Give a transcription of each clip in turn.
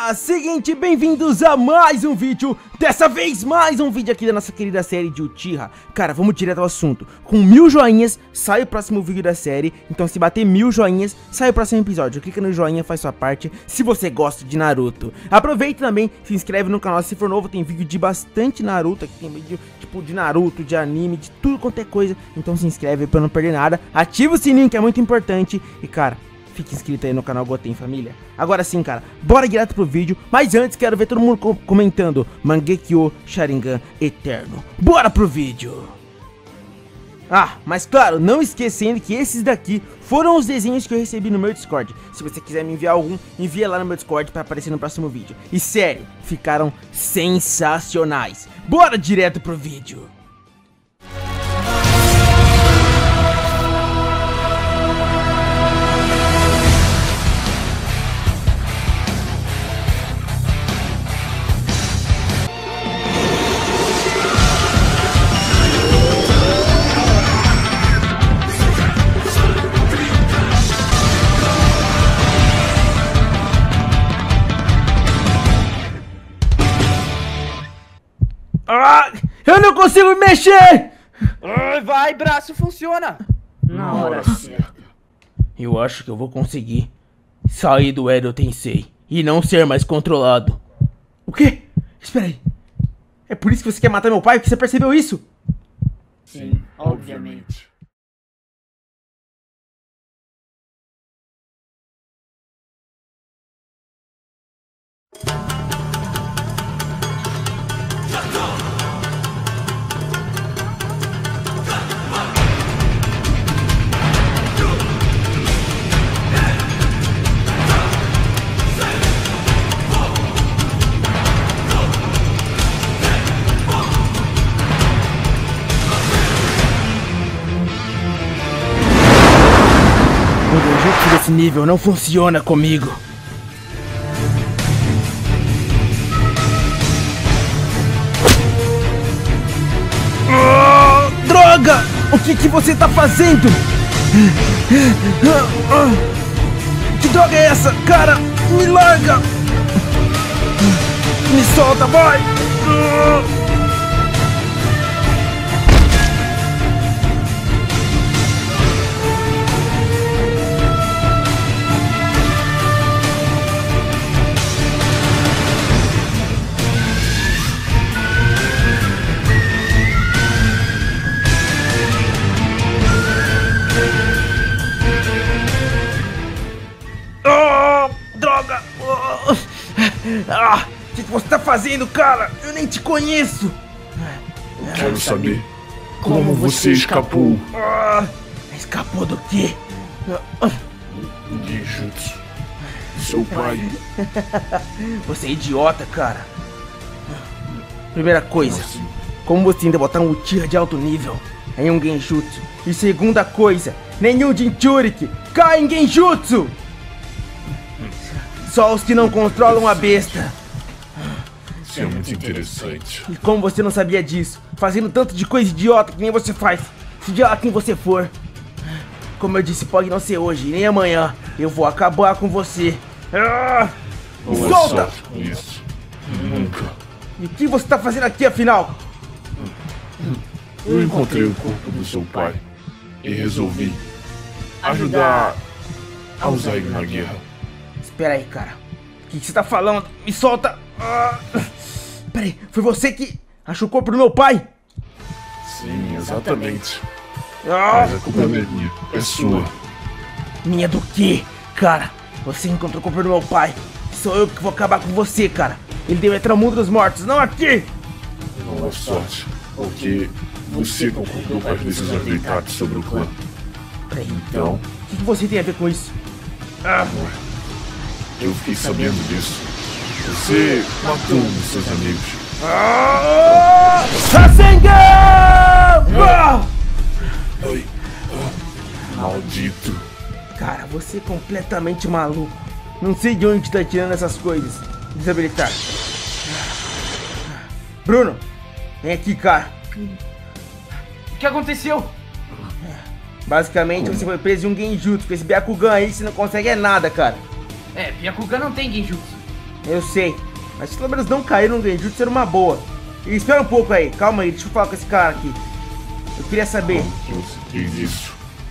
Galera, seguinte, bem-vindos a mais um vídeo. Dessa vez mais um vídeo aqui da nossa querida série de Uchiha. Cara, vamos direto ao assunto. Com 1000 joinhas, sai o próximo vídeo da série. Então se bater 1000 joinhas, sai o próximo episódio. Clica no joinha, faz sua parte, se você gosta de Naruto. Aproveita também, se inscreve no canal se for novo. Tem vídeo de bastante Naruto aqui, tem vídeo tipo de Naruto, de anime, de tudo quanto é coisa. Então se inscreve pra não perder nada. Ativa o sininho que é muito importante. E cara, fique inscrito aí no canal Goten Família. Agora sim, cara, bora direto pro vídeo. Mas antes, quero ver todo mundo comentando Mangekyo Sharingan Eterno. Bora pro vídeo. Ah, mas claro, não esquecendo que esses daqui foram os desenhos que eu recebi no meu Discord. Se você quiser me enviar algum, envia lá no meu Discord pra aparecer no próximo vídeo. E sério, ficaram sensacionais. Bora direto pro vídeo. Ah, eu não consigo me mexer! Vai, braço, funciona! Na hora certa. Eu acho que eu vou conseguir sair do Edo Tensei e não ser mais controlado. O quê? Espera aí. É por isso que você quer matar meu pai? Que você percebeu isso? Sim, obviamente. O Genjutsu desse nível não funciona comigo. Droga! O que você tá fazendo? Que droga é essa? Cara, me larga! Me solta, vai! Droga! O que você tá fazendo, cara? Eu nem te conheço! Quero saber como você escapou. Escapou do quê? Genjutsu. Seu pai. Você é idiota, cara. Primeira coisa, como você ainda botar um Uchiha de alto nível em um Genjutsu? E segunda coisa, nenhum Jinchuriki cai em Genjutsu! Só os que não controlam a besta. Isso é muito interessante. E como você não sabia disso? Fazendo tanto de coisa idiota que nem você faz. Seja lá quem você for. Como eu disse, pode não ser hoje, nem amanhã. Eu vou acabar com você. Me Não é solta! sorte com isso. Nunca. E o que você tá fazendo aqui, afinal? Eu encontrei o corpo do seu pai e resolvi ajudar a usar ele na guerra. Espera aí, cara. O que você tá falando? Me solta! Peraí, foi você que achou o corpo do meu pai? Sim, exatamente. Ah, Mas a culpa não é minha, é sua. minha do quê? Cara, você encontrou o corpo do meu pai. Sou eu que vou acabar com você, cara. Ele deve entrar no mundo dos mortos, não aqui! Não é sorte, porque você concordou com as decisões do Itachi sobre o clã. Peraí, Então, o que você tem a ver com isso? eu fiquei sabendo disso. Você matou um dos seus amigos. Rasengan! Ai, maldito. Cara, você é completamente maluco. Não sei de onde tá tirando essas coisas. Desabilitar. Bruno, vem aqui, cara. O que aconteceu? Basicamente, você foi preso em um Genjutsu. Com esse Byakugan aí, você não consegue nada, cara. Byakugan não tem Genjutsu. Eu sei, mas se pelo menos não cair no Genjutsu era uma boa. E espera um pouco aí, calma aí, deixa eu falar com esse cara aqui. Eu queria saber. Como você fez isso?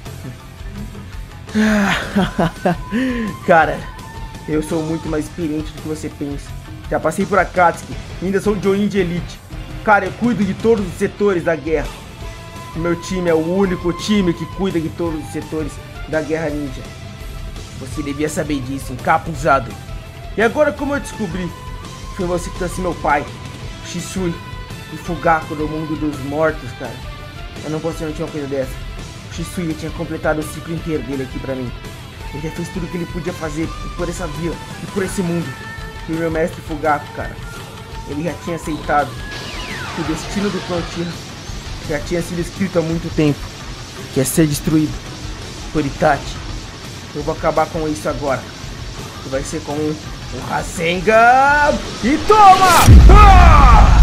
Cara, eu sou muito mais experiente do que você pensa. Já passei por Akatsuki, ainda sou Jonin de Elite. Cara, eu cuido de todos os setores da guerra. O meu time é o único time que cuida de todos os setores da guerra ninja. Você devia saber disso, encapuzado. E agora, como eu descobri, foi você que trouxe meu pai, Shisui e Fugaku do mundo dos mortos, cara. Eu não posso mentir uma coisa dessa. O Shisui tinha completado o ciclo inteiro dele aqui pra mim. Ele já fez tudo o que ele podia fazer por essa vila e por esse mundo. E o meu mestre Fugaku, cara, ele já tinha aceitado que o destino do clã Uchiha já tinha sido escrito há muito tempo, que é ser destruído por Itachi. Eu vou acabar com isso agora. Que vai ser com o Rasengan. E toma! Ah!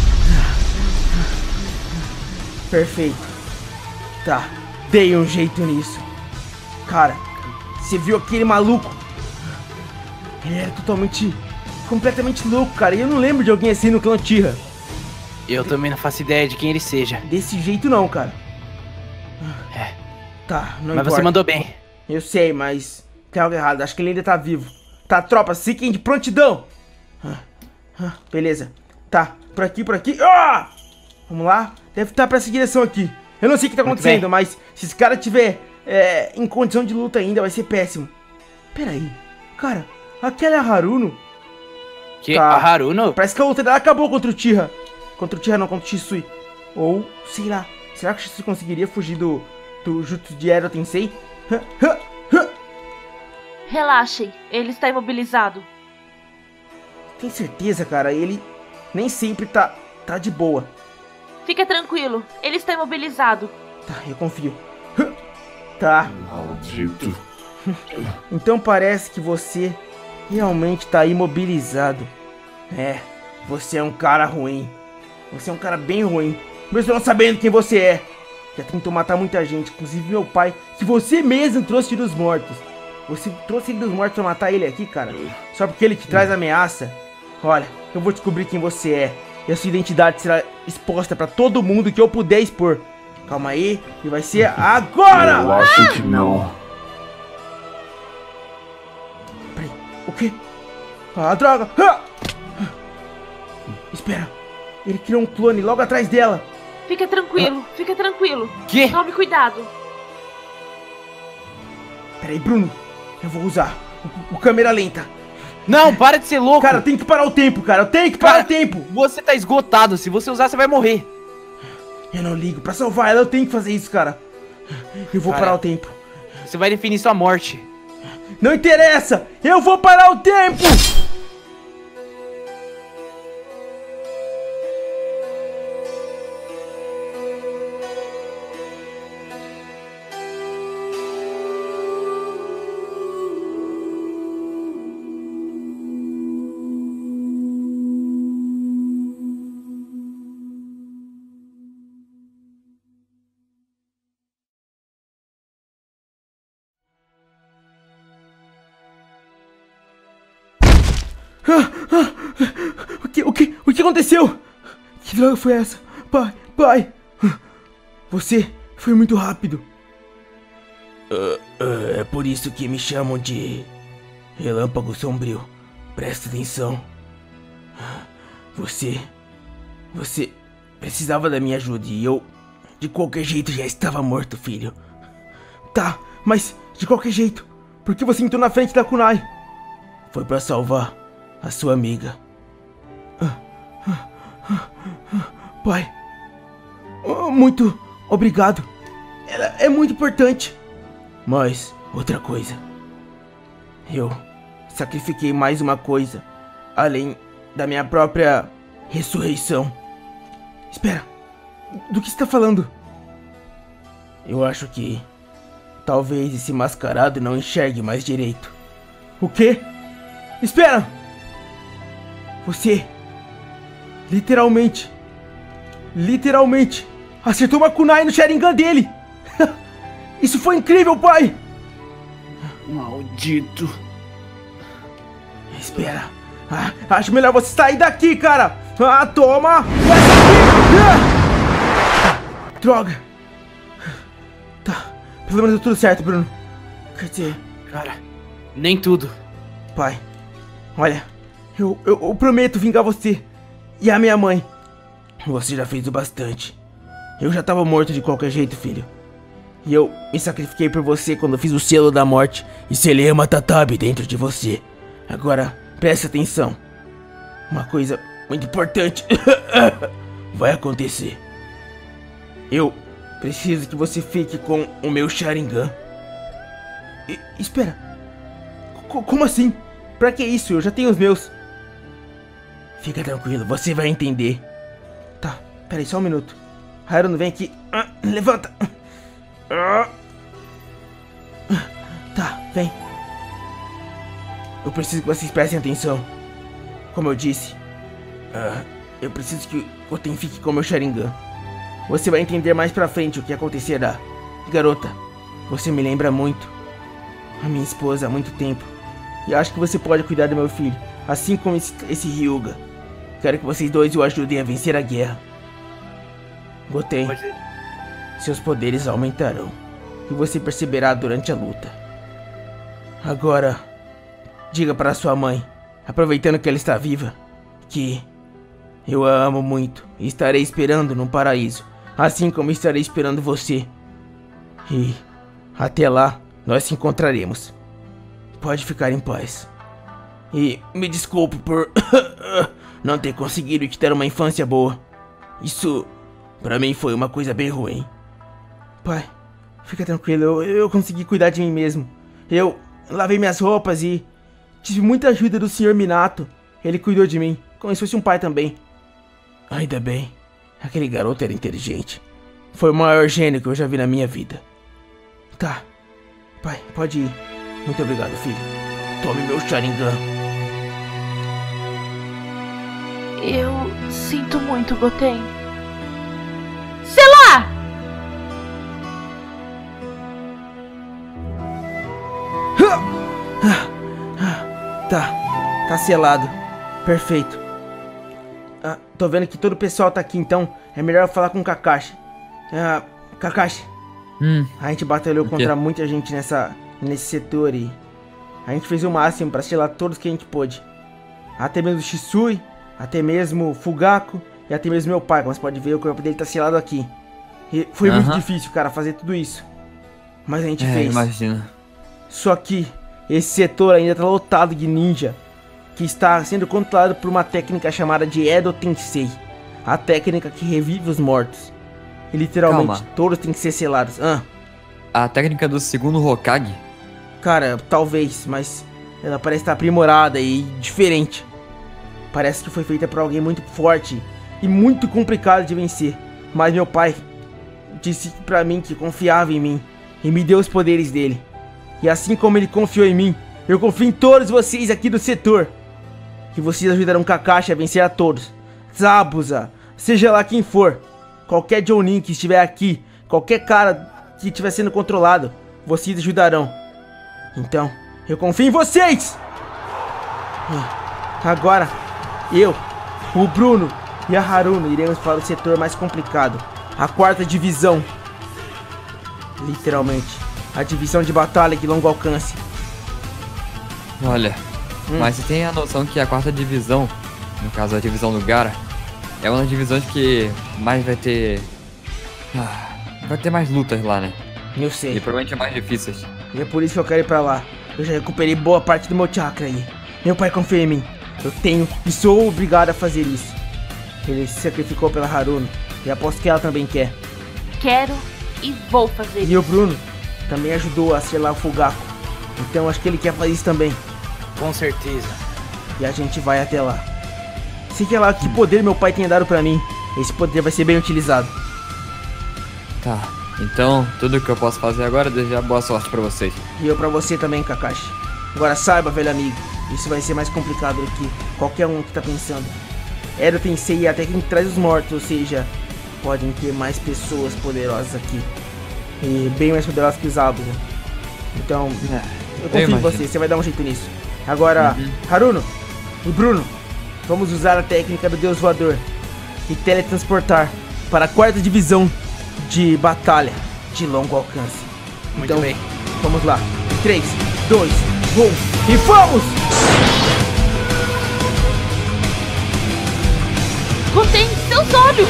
Perfeito. Tá, dei um jeito nisso. Cara, você viu aquele maluco? Ele era completamente louco, cara. E eu não lembro de alguém assim no clã Uchiha. Eu também não faço ideia de quem ele seja. Desse jeito não, cara. É. Tá, não Mas importa. você mandou bem. Eu sei, mas tem algo errado. Acho que ele ainda tá vivo. Tá, tropa, fiquem de prontidão. Beleza. Tá, por aqui. Ah! Vamos lá. Deve estar pra essa direção aqui. Eu não sei o que tá acontecendo, mas se esse cara tiver em condição de luta ainda, vai ser péssimo. Pera aí. Cara, aquela é a Haruno? Que? Tá. A Haruno? Parece que a luta dela acabou contra o Uchiha. Contra o Uchiha não, contra o Shisui. Ou, sei lá. Será que o Shisui conseguiria fugir do Jutsu de Edo Tensei? Relaxem, ele está imobilizado. Tem certeza, cara? Ele nem sempre tá de boa. Fica tranquilo, ele está imobilizado. Tá, eu confio. Tá, Maldito. então parece que você realmente tá imobilizado. É, você é um cara ruim. Você é um cara bem ruim. Mesmo não sabendo quem você é. Já tentou matar muita gente, inclusive meu pai, que você mesmo trouxe dos mortos. Você trouxe ele dos mortos pra matar ele aqui, cara? Só porque ele te traz ameaça? Olha, eu vou descobrir quem você é. E a sua identidade será exposta pra todo mundo que eu puder expor. Calma aí, e vai ser agora! Eu acho que não. Peraí, o quê? Ah, droga! Ah! Espera, ele criou um clone logo atrás dela. Fica tranquilo, fica tranquilo. Que? Tome cuidado. Peraí, Bruno, eu vou usar o câmera lenta. Não, para de ser louco. Cara, tem que parar o tempo, cara, eu tenho que parar o tempo. Você tá esgotado. Se você usar, você vai morrer. Eu não ligo, pra salvar ela eu tenho que fazer isso, cara. Eu vou Cara. parar o tempo. Você vai definir sua morte. Não interessa, eu vou parar o tempo. O que aconteceu? Que droga foi essa? Pai! Você foi muito rápido. É por isso que me chamam de Relâmpago Sombrio. Presta atenção. Você precisava da minha ajuda e eu, de qualquer jeito, já estava morto, filho. Tá, mas de qualquer jeito, por que você entrou na frente da Kunai? Foi pra salvar a sua amiga. Pai, muito obrigado. Ela é muito importante. Mas, outra coisa. Eu sacrifiquei mais uma coisa, além da minha própria ressurreição. Espera, do que você está falando? Eu acho que talvez esse mascarado não enxergue mais direito. O quê? Espera! Você literalmente acertou uma kunai no Sharingan dele! Isso foi incrível, pai! Maldito. Espera, Acho melhor você sair daqui, cara. Toma. Essa aqui. Droga. Tá. Pelo menos deu tudo certo, Bruno. Quer dizer... Cara, nem tudo. Pai, olha, eu prometo vingar você e a minha mãe. Você já fez o bastante. Eu já tava morto de qualquer jeito, filho. E eu me sacrifiquei por você quando fiz o selo da morte e selei a Matatabi dentro de você. Agora, preste atenção. Uma coisa muito importante vai acontecer. Eu preciso que você fique com o meu Sharingan. Espera. Como assim? Pra que isso? Eu já tenho os meus. Fica tranquilo, você vai entender. Tá, peraí, só um minuto. Haruno, vem aqui. Levanta. Tá, vem. Eu preciso que vocês prestem atenção. Como eu disse, eu preciso que o Goten fique com o meu Sharingan. Você vai entender mais pra frente o que acontecerá. Garota, você me lembra muito a minha esposa há muito tempo. E acho que você pode cuidar do meu filho, assim como esse Hyuga. Quero que vocês dois o ajudem a vencer a guerra. Goten, seus poderes aumentarão. E você perceberá durante a luta. Agora, diga para sua mãe, aproveitando que ela está viva, que eu a amo muito e estarei esperando no paraíso, assim como estarei esperando você. E até lá, nós se encontraremos. Pode ficar em paz. E me desculpe por não ter conseguido te dar uma infância boa. Isso, pra mim, foi uma coisa bem ruim. Pai, fica tranquilo, eu consegui cuidar de mim mesmo. Eu lavei minhas roupas e tive muita ajuda do Sr. Minato. Ele cuidou de mim, como se fosse um pai também. Ainda bem, aquele garoto era inteligente. Foi o maior gênio que eu já vi na minha vida. Tá, pai, pode ir. Muito obrigado, filho. Tome meu Sharingan. Eu sinto muito, Goten. Sei lá! Tá selado. Perfeito. Tô vendo que todo o pessoal tá aqui, então é melhor eu falar com o Kakashi. Kakashi, a gente batalhou contra muita gente nesse setor e a gente fez o máximo pra selar todos que a gente pôde. Até mesmo o Shisui, até mesmo o Fugaku e até mesmo meu pai. Como você pode ver, o corpo dele tá selado aqui. E foi muito difícil, cara, fazer tudo isso. Mas a gente fez. Imagina. Só que esse setor ainda tá lotado de ninja que está sendo controlado por uma técnica chamada de Edo Tensei. A técnica que revive os mortos. E literalmente todos têm que ser selados. A técnica do segundo Hokage? Cara, talvez, mas ela parece estar aprimorada e diferente. Parece que foi feita por alguém muito forte e muito complicado de vencer. Mas meu pai disse pra mim que confiava em mim e me deu os poderes dele. E assim como ele confiou em mim, eu confio em todos vocês aqui do setor. Que vocês ajudarão Kakashi a vencer a todos. Zabuza, seja lá quem for, qualquer Jounin que estiver aqui, qualquer cara que estiver sendo controlado, vocês ajudarão. Então, eu confio em vocês! Agora, eu, o Bruno e a Haruno iremos para o setor mais complicado, a 4ª divisão. Literalmente, a divisão de batalha de longo alcance. Olha, mas você tem a noção que a 4ª divisão, no caso a divisão do Gaara, é uma das divisões que mais vai ter... vai ter mais lutas lá, né? Eu sei. E provavelmente é mais difíceis. E é por isso que eu quero ir pra lá. Eu já recuperei boa parte do meu chakra aí. Meu pai confia em mim. Eu tenho e sou obrigado a fazer isso. Ele se sacrificou pela Haruno. E aposto que ela também quer. Quero e vou fazer E isso. o Bruno também ajudou a selar o Fugaku. Então acho que ele quer fazer isso também. Com certeza. E a gente vai até lá. Sei lá que poder meu pai tenha dado pra mim. Esse poder vai ser bem utilizado. Tá, então tudo que eu posso fazer agora é desejar boa sorte pra vocês. E eu pra você também, Kakashi. Agora saiba, velho amigo, isso vai ser mais complicado do que qualquer um que tá pensando. Edo Tensei é a técnica que traz os mortos, ou seja, podem ter mais pessoas poderosas aqui. E bem mais poderosas que os Zabuza. Então, eu confio em você vai dar um jeito nisso. Agora, Haruno, E Bruno, vamos usar a técnica do Deus Voador e teletransportar para a 4ª divisão de batalha de longo alcance. Muito Então, bem. vamos lá. 3, 2, 1 e vamos! Goten, seus olhos!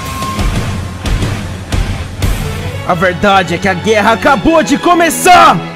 A verdade é que a guerra acabou de começar!